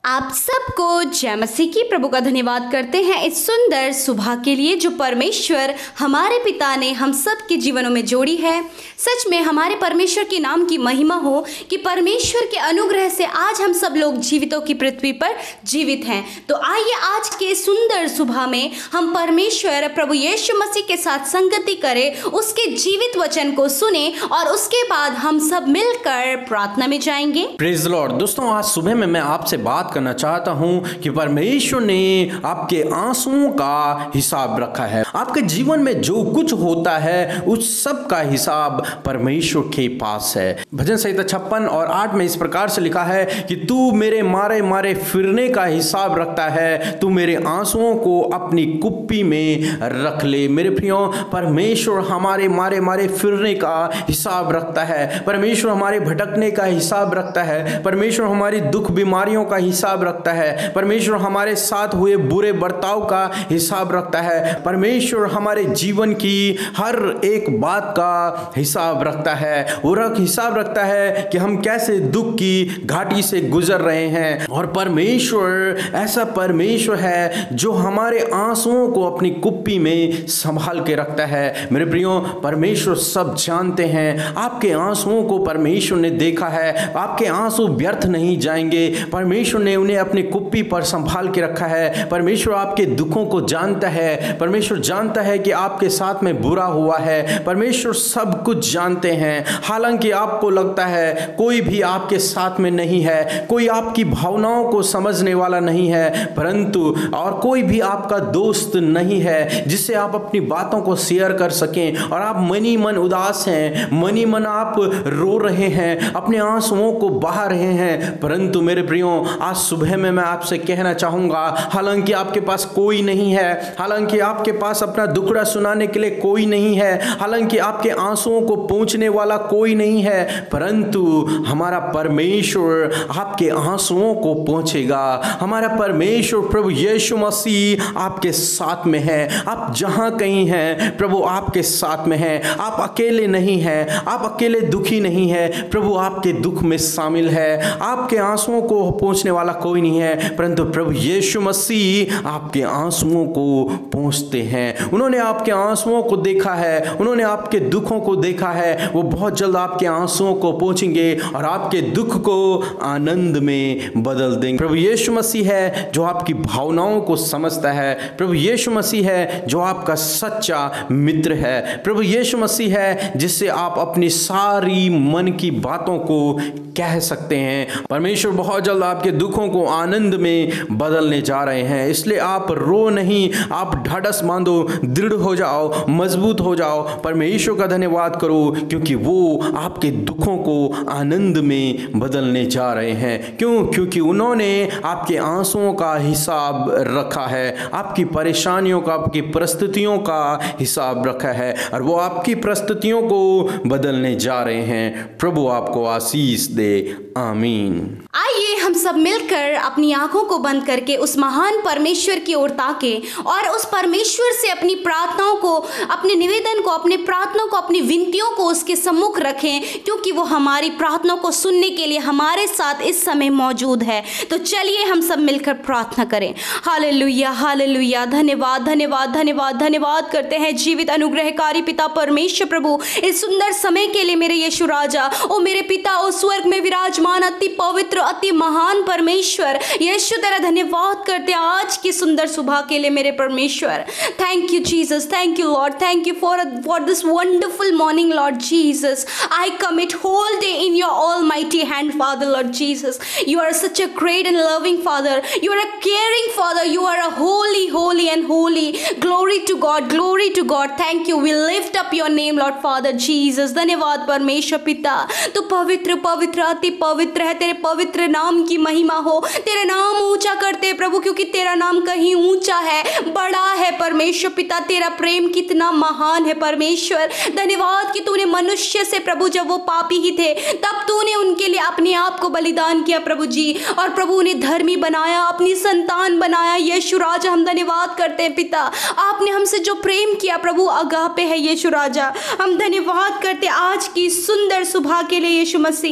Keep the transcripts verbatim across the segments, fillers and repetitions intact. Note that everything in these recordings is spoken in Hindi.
आप सबको जय मसीह की प्रभु का धन्यवाद करते हैं इस सुंदर सुबह के लिए जो परमेश्वर हमारे पिता ने हम सब के जीवनों में जोड़ी है। सच में हमारे परमेश्वर के नाम की महिमा हो कि परमेश्वर के अनुग्रह से आज हम सब लोग जीवितों की पृथ्वी पर जीवित हैं। तो आइए आज के सुंदर सुबह में हम परमेश्वर प्रभु यीशु मसीह के साथ संगति करें, उसके जीवित वचन को सुने और उसके बाद हम सब मिलकर प्रार्थना में जाएंगे। Praise the Lord. दोस्तों, आज सुबह में मैं आपसे बात करना चाहता हूं कि परमेश्वर ने आपके आंसुओं का हिसाब रखा है। आपके जीवन में जो कुछ होता है उस सब का हिसाब परमेश्वर के पास है। भजन संहिता छप्पन और आठ में इस प्रकार से लिखा है कि तू मेरे मारे मारे फिरने का हिसाब रखता है, तू मेरे आंसुओं को अपनी कुप्पी में रख ले। मेरे प्रियो, परमेश्वर हमारे मारे मारे फिरने का हिसाब रखता है। परमेश्वर हमारे भटकने का हिसाब रखता है। परमेश्वर हमारी दुख बीमारियों का हिसाब रखता है। परमेश्वर हमारे साथ हुए बुरे बर्ताव का हिसाब रखता है। परमेश्वर हमारे जीवन की हर एक बात का हिसाब रखता है। वो रख हिसाब रखता है कि हम कैसे दुख की घाटी से गुजर रहे हैं। और परमेश्वर ऐसा परमेश्वर है जो हमारे आंसुओं को अपनी कुप्पी में संभाल के रखता है। मेरे प्रियो, परमेश्वर सब जानते हैं। आपके आंसुओं को परमेश्वर ने देखा है। आपके आंसू व्यर्थ नहीं जाएंगे। परमेश्वर ने उन्हें अपनी कुप्पी पर संभाल के रखा है। परमेश्वर आपके दुखों को जानता है। परमेश्वर जानता है कि आपके साथ में बुरा हुआ है। परमेश्वर सब कुछ जानते हैं। हालांकि आपको लगता है कोई भी आपके साथ में नहीं है, कोई आपकी भावनाओं को समझने वाला नहीं है, परंतु और कोई भी आपका दोस्त नहीं है जिससे आप अपनी बातों को शेयर कर सकें। और आप मनी मन उदास हैं, मनी मन आप रो रहे हैं, अपने आंसुओं को बहा रहे हैं। परंतु मेरे प्रियो, आज सुबह में मैं आपसे कहना चाहूंगा, हालांकि आपके पास कोई नहीं है, हालांकि आपके पास अपना दुखड़ा सुनाने के लिए कोई नहीं है, हालांकि आपके आंसुओं को पहुंचने वाला कोई नहीं है, परंतु हमारा परमेश्वर आपके आंसुओं को पहुंचेगा। हमारा परमेश्वर प्रभु यीशु मसीह आपके साथ में है। आप जहां कहीं हैं, प्रभु आपके साथ में है। आप अकेले नहीं हैं, आप अकेले दुखी नहीं है। प्रभु आपके दुख में शामिल है। आपके आंसुओं को पहुंचने वाला कोई नहीं है, परंतु प्रभु यीशु मसीह आपके आंसुओं को पहुंचते हैं। उन्होंने आपके आंसुओं को देखा है, उन्होंने आपके दुखों को देखा है। वो बहुत जल्द आपके आंसुओं को पहुंचेंगे और आपके दुख को आनंद में बदल देंगे। प्रभु यीशु मसीह है जो आपकी भावनाओं को समझता है। प्रभु यीशु मसीह है जो आपका सच्चा मित्र है। प्रभु यीशु मसीह है जिससे आप अपनी सारी मन की बातों को कह सकते हैं। परमेश्वर बहुत जल्द आपके दुखों को आनंद में बदलने जा रहे हैं। इसलिए आप रो नहीं, आप ढाढ़स बांधो, दृढ़ हो जाओ, मजबूत हो जाओ। परमेश्वर का धन्यवाद करो क्योंकि वो आपके दुखों को आनंद में बदलने जा रहे हैं। क्यों? क्योंकि उन्होंने आपके आंसुओं का हिसाब रखा है, आपकी परेशानियों का, आपकी परिस्थितियों का हिसाब रखा है और वो आपकी परिस्थितियों को बदलने जा रहे हैं। प्रभु आपको आशीष दे। आमीन। आइए हम सब मिलकर अपनी आंखों को बंद करके उस महान परमेश्वर की ओर ताकें और उस परमेश्वर से अपनी प्रार्थनाओं को, अपने निवेदन को, अपने प्रार्थनाओं को, अपनी विनतियों को उसके सम्मुख रखें, क्योंकि वो हमारी प्रार्थनाओं को सुनने के लिए हमारे साथ इस समय मौजूद है। तो चलिए हम सब मिलकर प्रार्थना करें। Hallelujah, hallelujah. धन्यवाद, धन्यवाद, धन्यवाद, धन्यवाद करते हैं जीवित अनुग्रहकारी पिता परमेश्वर प्रभु इस सुंदर समय के लिए। मेरे यीशु राजा, ओ मेरे पिता, ओ स्वर्ग में विराजमान अति पवित्र, अति महान परमेश्वर यीशु, तेरा धन्यवाद करते हैं आज की सुंदर सुबह के लिए मेरे परमेश्वर। Thank you Jesus, thank you Lord, thank you for for this wonderful morning Lord Jesus. I commit whole day in your almighty hand father Lord Jesus. You are such a great and loving father, you are a caring father, you are a holy, holy and holy. Glory to God, glory to God. Thank you. We lift up your name, Lord Father Jesus. धन्यवाद परमेश्वर पिता, तू पवित्र पवित्र अति पवित्र है। तेरे पवित्र नाम की महिमा हो। तेरा नाम ऊंचा करते प्रभु, क्योंकि तेरा नाम कहीं ऊंचा है, बड़ा है परमेश्वर पिता। तेरा प्रेम कितना महान है परमेश्वर। धन्यवाद कि तूने मनुष्य से प्रभु, जब वो पापी ही थे तब तूने उनके लिए अपने आप को बलिदान किया प्रभु जी, और प्रभु उन्हें धर्मी बनाया, अपनी संतान बनाया। यीशु राजा, हम धन्यवाद करते हैं पिता, आपने हमसे जो प्रेम किया प्रभु अगापे है। यीशु राजा, हम धन्यवाद करते आज की सुंदर सुबह के लिए। यीशु मसीह,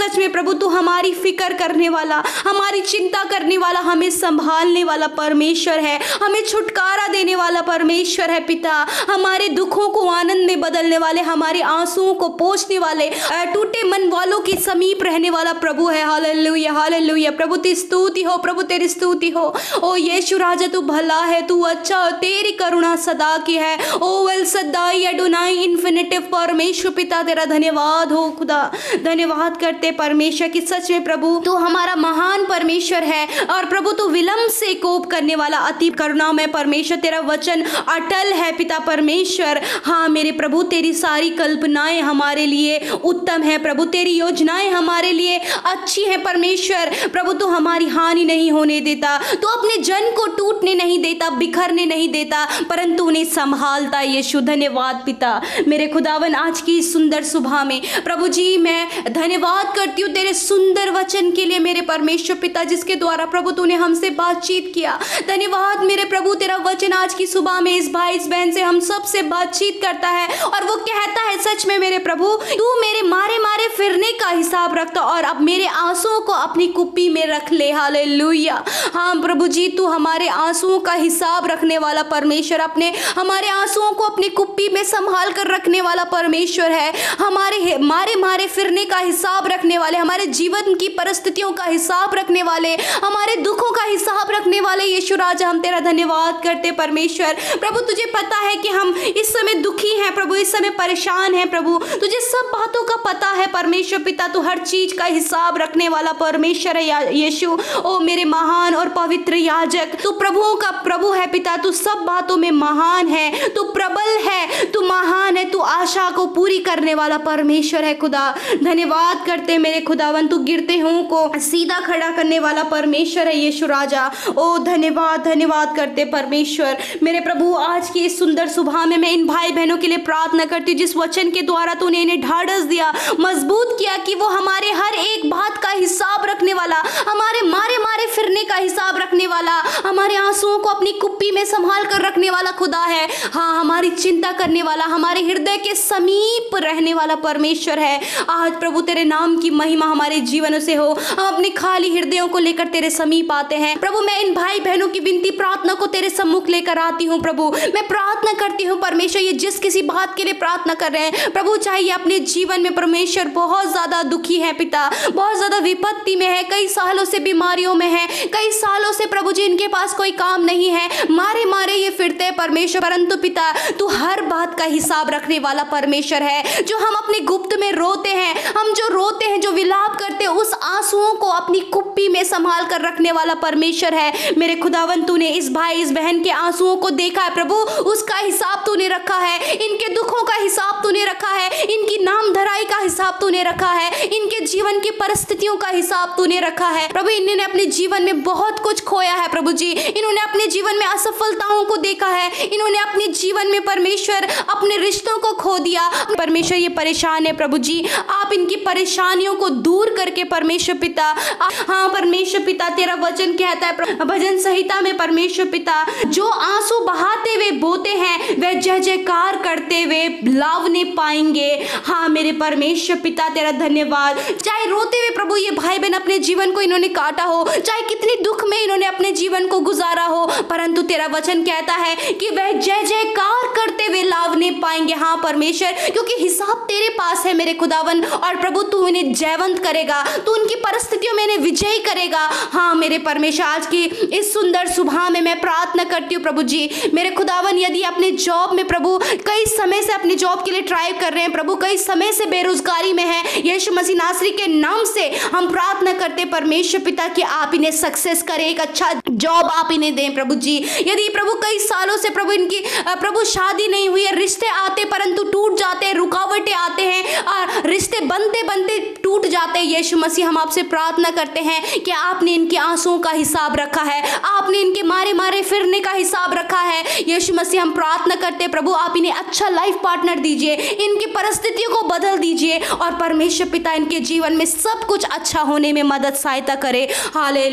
सच में प्रभु तू हमारी फिक्र करने वाला, हमारी चिंता करने वाला, हमें संभालने वाला परमेश्वर है, हमें छुटकारा देने वाला परमेश्वर है पिता। हमारे दुखों को आनंद में बदलने वाले, हमारे आंसुओं को पोंछने वाले, टूटे मन वालों के समीप रहने वाला प्रभु है। Hallelujah hallelujah. प्रभु तेरी स्तुति हो, प्रभु तेरी स्तुति हो। ओ यीशु राजा तू भला है, तू अच्छा, तेरी करुणा सदा की है। O El Shaddai Adonai infinitive परमेश्वर पिता तेरा धन्यवाद हो खुदा। धन्यवाद करते परमेश्वर की सच में प्रभु तू हमारा महान परमेश्वर है। और प्रभु तू विलंब से कोप करने वाला अति करुणामय परमेश्वर, तेरा वचन अटल है पिता परमेश्वर। हाँ मेरे प्रभु तेरी सारी कल्पनाएं हमारे लिए उत्तम है प्रभु, तेरी योजनाएं हमारे लिए अच्छी है परमेश्वर। प्रभु तू हमारी हानि नहीं होने देता, तू अपने जन को टूटने नहीं देता, बिखरने नहीं देता, परंतु उन्हें संभालता। यीशु धन्यवाद पिता मेरे खुदावन आज की सुंदर सुबह में प्रभु जी मैं धन्यवाद करती हूँ तेरे सुंदर वचन के लिए मेरे परमेश्वर पिता, जिसके द्वारा प्रभु तूने हमसे बातचीत किया। धन्यवाद मेरे प्रभु तेरा वचन आज की सुबह में इस भाई इस बहन से हम सब से बातचीत करता है और वो कहता है सच में मेरे प्रभु तू मेरे मारे मारे फिरने का हिसाब रखता और अब मेरे आंसुओं को अपनी कुप्पी में रख ले। हालेलुया। हाँ प्रभु जी तू हमारे आंसुओं का हिसाब रखने वाला परमेश्वर, अपने हमारे आंसुओं को अपनी कुप्पी में संभाल कर रखने वाला परमेश्वर है। हमारे मारे मारे फिरने का हिसाब रखने वाले, हमारे जीवन की परिस्थितियों का हिसाब रखने वाले, हमारे दुखों का हिसाब रखने वाले यीशु राजा हम तेरा धन्यवाद करते परमेश्वर। प्रभु तुझे पता है कि हम इस समय दुखी हैं प्रभु, इस समय परेशान हैं प्रभु, तुझे सब बातों का पता है परमेश्वर पिता, तू हर चीज का हिसाब रखने वाला परमेश्वर है यीशु। ओ मेरे महान और पवित्र याजक, तू प्रभुओं का प्रभु है पिता, तू सब बातों में महान है, तू प्रबल है, तू महान है, तू आशा को पूरी करने वाला परमेश्वर है खुदा। धन्यवाद करते मेरे खुदावन, तू गिरते हुओं को सीधा खड़ा करने वाला परमेश्वर है यीशु राजा। ओ धन्यवाद धन्यवाद करते परमेश्वर मेरे प्रभु। आज की इस सुंदर सुबह में मैं इन भाई बहनों के लिए प्रार्थना करती हूँ जिस वचन के द्वारा तूने इन्हें ढाढ़स दिया, मजबूत किया कि वो हमारे हर एक बात का हिसाब रखने वाला, हमारे मारे मारे फिरने का हिसाब रखने वाला, हमारे आंसुओं को अपनी कुप्पी में संभाल कर रखने वाला खुदा है। हाँ हमारी चिंता करने वाला, हमारे हृदय के समीप रहने वाला परमेश्वर है। आज प्रभु तेरे नाम की महिमा हमारे जीवनों से हो। हम अपने खाली हृदयों को लेकर तेरे समीप आते हैं प्रभु। मैं इन भाई बहनों की विनती प्रार्थना को तेरे सम्मुख लेकर आती हूँ प्रभु। मैं प्रार्थना करती हूँ परमेश्वर, ये जिस किसी बात के लिए प्रार्थना कर रहे हैं प्रभु, चाहे ये अपने जीवन में परमेश्वर बहुत ज्यादा दुखी है पिता, बहुत ज्यादा विपत्ति में है, कई सालों से बीमारियों में है, कई सालों से प्रभु जी इनके पास कोई काम नहीं है, मारे मारे ये फिरते हैं परमेश्वर, परंतु पिता तू हर बात का हिसाब रखने वाला परमेश्वर है। जो हम अपने गुप्त में रोते हैं, हम जो रोते हैं, जो विलाप करते हैं, उस आंसुओं को अपनी कुप्पी में संभाल कर रखने वाला परमेश्वर है मेरे खुदावन। तूने इस भाई इस बहन के आंसुओं को देखा है प्रभु, उसका हिसाब तूने रखा है, इनके दुखों का हिसाब तूने रखा है, इनकी नाम धराई का हिसाब तूने रखा है, इनके जीवन की परिस्थितियों का हिसाब तूने रखा है प्रभु। इन्होंने अपने जीवन में बहुत कुछ खोया है प्रभु जी, इन्होंने अपने जीवन में असफलताओं को देखा है, इन्होंने अपने जीवन में परमेश्वर अपने रिश्तों को खो दिया परमेश्वर। ये परेशान है प्रभु जी, आप इनकी परेशानियों को दूर करके परमेश्वर पिता, हाँ परमेश्वर पिता तेरा वचन कहता है भजन संहिता में परमेश्वर पिता, जो आंसू बहाते हुए बोते हैं वह जय जयकार करते हुए लावने पाएंगे। हाँ मेरे परमेश्वर पिता तेरा धन्यवाद। चाहे रोते हुए प्रभु ये भाई बहन अपने जीवन को इन्होंने काटा हो, चाहे कितनी दुख में इन्होंने अपने जीवन को गुजारा हो, परंतु तेरा वचन कहता है कि वह जय जयकार करते हुए लावने पाएंगे। हाँ परमेश्वर, क्योंकि हिसाब तेरे पास है मेरे खुदावन, और प्रभु तू इन्हें जयवंत करेगा, तू उनकी परिस्थितियों में इन्हें विजयी करेगा। हाँ मेरे परमेश्वर, आज की इस सुंदर सुबह में मैं प्रार्थना करती हूँ प्रभु जी मेरे खुदावन, यदि अपने जॉब में प्रभु कई समय से अपनी जॉब के लिए ट्राई कर रहे हैं प्रभु, कई समय से बेरोजगारी में है, यीशु मसीह नासरी के नाम से हम प्रार्थना करते परमेश्वर पिता कि आप इन्हें सक्सेस करें, एक अच्छा जॉब आप इन्हें दें प्रभु जी। यदि प्रभु कई सालों से प्रभु इनकी प्रभु शादी नहीं हुई है, रिश्ते आते परंतु टूट जाते हैं, रुकावटें आते हैं और रिश्ते बनते बनते टूट जाते हैं, यीशु मसीह हम आपसे प्रार्थना करते हैं कि आपने इनके आंसुओं का हिसाब रखा है, आपने इनके मारे मारे फिरने का हिसाब रखा है। यीशु मसीह हम प्रार्थना करते हैं प्रभु, आप इन्हें अच्छा लाइफ पार्टनर दीजिए, इनकी परिस्थितियों को बदल दीजिए और परमेश्वर पिता इनके जीवन में सब कुछ अच्छा होने में मदद सहायता करे। हालेलुया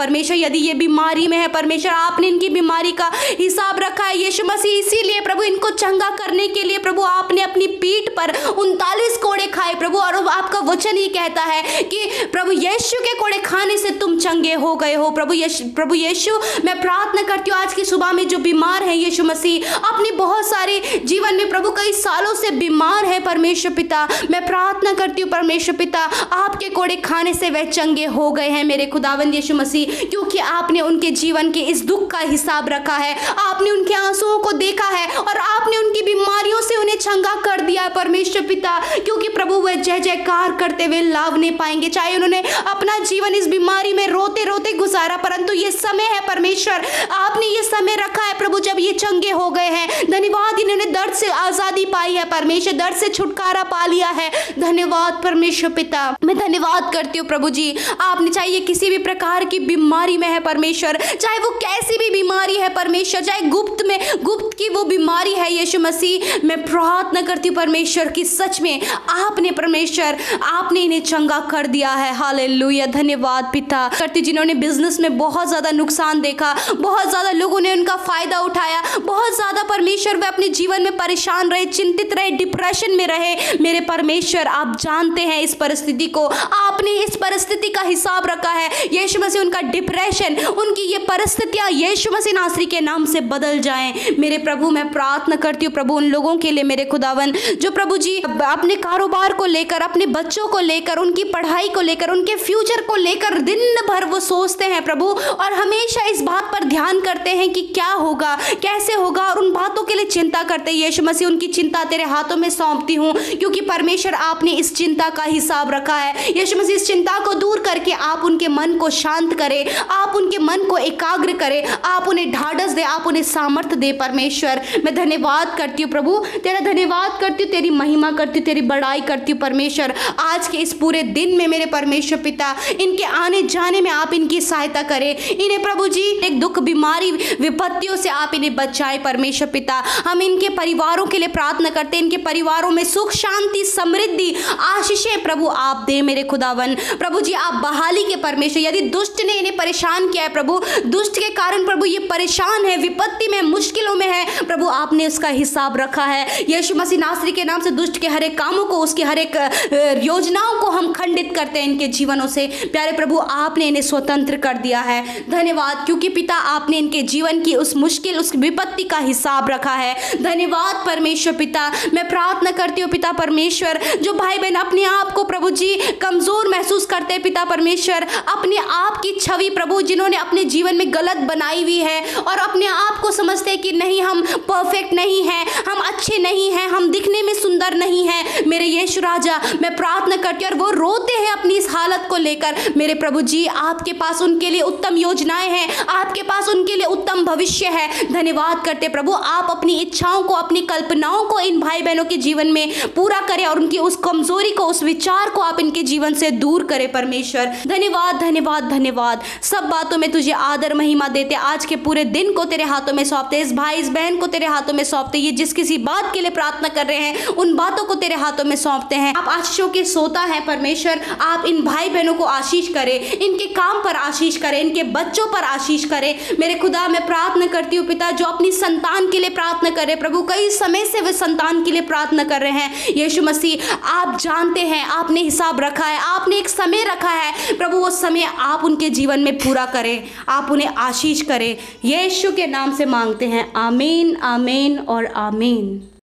परमेश्वर यदि ये बीमारी में है परमेश्वर, आपने इनकी बीमारी का हिसाब रखा है यीशु मसीह, इसीलिए प्रभु इनको चंगा करने के लिए प्रभु आपने अपनी पीठ पर उनतालीस कोड़े खाए प्रभु। और आपका वचन ही कहता है कि प्रभु यीशु के कोड़े खाने से तुम चंगे हो गए हो। प्रभु यीशु प्रभु यीशु मैं प्रार्थना करती हूँ आज की सुबह में जो बीमार है यीशु मसीह, अपनी बहुत सारे जीवन में प्रभु कई सालों से बीमार है परमेश्वर पिता, मैं प्रार्थना करती हूँ परमेश्वर पिता आपके कोड़े खाने से वह चंगे हो गए हैं मेरे खुदावंद यीशु मसीह, क्योंकि आपने उनके जीवन के इस दुख का हिसाब रखा है, आपने उनके आंसुओं को देखा है और आपने उनकी बीमारियों से उन्हें चंगा कर दिया है परमेश्वर पिता। क्योंकि प्रभु वह जय जयकार करते हुए लाभ नहीं पाएंगे, चाहे उन्होंने अपना जीवन इस बीमारी में रोते रोते गुजारा, परंतु ये समय है परमेश्वर, आपने ये समय रखा है प्रभु जब ये चंगे हो गए हैं। धन्यवाद, इन्होंने दर्द से आजादी पाई है परमेश्वर, दर्द से छुटकारा पा लिया है। धन्यवाद परमेश्वर पिता, मैं धन्यवाद करती हूँ प्रभु जी, आपने चाहिए किसी भी प्रकार की बीमारी में है परमेश्वर, चाहे वो कैसी भी बीमारी है परमेश्वर, चाहे गुप्त में गुप्त की वो बीमारी है यीशु मसीह, मैं प्रार्थना करती हूँ परमेश्वर की सच में आपने परमेश्वर आपने इन्हें चंगा कर दिया है। हालेलुया, धन्यवाद पिता। करती जिन्होंने बिजनेस में बहुत ज्यादा नुकसान देखा, बहुत ज्यादा लोगों ने उनका फायदा उठाया, बहुत ज्यादा परमेश्वर वे अपने जीवन में परेशान रहे, चिंतित रहे, डिप्रेशन में रहे, मेरे परमेश्वर आप जानते हैं इस परिस्थिति को, आपने इस परिस्थिति का हिसाब रखा है यीशु मसीह, उनका डिप्रेशन, उनकी ये परिस्थितियां यीशु मसीह नासरी के नाम से बदल जाएं। मेरे प्रभु मैं प्रार्थना करती हूँ प्रभु उन लोगों के लिए मेरे खुदावन जो प्रभु जी अपने कारोबार को लेकर, अपने बच्चों को लेकर, उनकी पढ़ाई को लेकर, उनके फ्यूचर को लेकर दिन भर वो सोचते हैं प्रभु और हमेशा इस बात पर ध्यान करते हैं कि क्या होगा, कैसे होगा, और उन बातों के लिए चिंता करते हैं यीशु मसीह, उनकी चिंता तेरे हाथों में सौंपती हूँ, क्योंकि परमेश्वर आपने इस चिंता का हिसाब रखा है यीशु मसीह। इस चिंता को दूर करके आप उनके मन को शांत करें, आप उनके मन को एकाग्र करें, आप उन्हें ढाढ़स दे, आप उन्हें सामर्थ्य दे परमेश्वर। मैं धन्यवाद करती हूँ प्रभु, तेरा धन्यवाद करती हूँ, तेरी महिमा करती हूँ, तेरी बड़ाई करती हूँ परमेश्वर। आज के इस पूरे दिन में मेरे परमेश्वर पिता इनके आने जाने में आप इनकी सहायता करें, इन्हें प्रभु जी एक दुख बीमारी विपत्तियों से आप इन्हें बचाएं परमेश्वर पिता। हम इनके परिवारों के लिए प्रार्थना करते हैं, इनके परिवारों में सुख शांति समृद्धि आशीषें प्रभु आप दे मेरे खुदावन। प्रभु जी आप बहाली के परमेश्वर, यदि दुष्ट ने इन्हें परेशान किया है प्रभु, दुष्ट के कारण प्रभु ये परेशान है, विपत्ति में मुश्किलों में है प्रभु, आपने उसका हिसाब रखा है यीशु मसीह नासरी के नाम से। दुष्ट के हर एक कामों को, उसके हर एक योजनाओं को हम खंडित करते हैं इनके जीवनों से। प्यारे प्रभु आपने इन्हें स्वतंत्र कर दिया है, धन्यवाद, क्योंकि पिता आपने इनके जीवन की उस मुश्किल उस विपत्ति का हिसाब रखा है। धन्यवाद परमेश्वर पिता। मैं प्रार्थना करती हूँ पिता परमेश्वर, जो भाई बहन अपने आप को प्रभु जी कमजोर महसूस करते हैं पिता परमेश्वर, अपने आप की छवि प्रभु जिन्होंने अपने जीवन में गलत बनाई हुई है और अपने आप को समझते हैं कि नहीं हम परफेक्ट नहीं हैं, हम अच्छे नहीं हैं, हम दिखने में सुंदर नहीं हैं, मेरे यीशु राजा मैं प्रार्थना करती हूँ और वो रोते हैं अपनी इस हालत को लेकर। मेरे प्रभु जी आपके पास उनके लिए उत्तम योजनाएं हैं, आपके पास उनके लिए उत्तम भविष्य है। धन्यवाद करते प्रभु, आप अपनी इच्छाओं को, अपनी कल्पनाओं को इन भाई बहनों के जीवन में पूरा करें और उनकी उस कमजोरी को, उस विचार को आप इनके जीवन से दूर करें परमेश्वर। धन्यवाद धन्यवाद धन्यवाद। सब बातों में तुझे आदर महिमा देते, आज के पूरे दिन को तेरे हाथों में सौंपते, इस भाई इस बहन को तेरे हाथों में सौंपते, ये जिस किसी बात के लिए प्रार्थना कर रहे हैं उन बातों को तेरे हाथों में सौंपते हैं। आप आशीषों के सोता है परमेश्वर, आप इन भाई बहनों को आशीष करें, इनके काम पर आशीष करें, इनके बच्चों पर आशीष करें। मेरे खुदा मैं प्रार्थना करती हूँ पिता, जो अपनी संतान के लिए प्रार्थना कर रहे प्रभु, कई समय से वे संतान के लिए प्रार्थना कर रहे हैं यीशु मसीह, आप जानते हैं, आपने हिसाब रखा है, आपने एक समय रखा है प्रभु, वो समय आप उनके जीवन में पूरा करें, आप उन्हें आशीष करें, यीशु के नाम से मांगते हैं, आमीन आमीन और आमीन।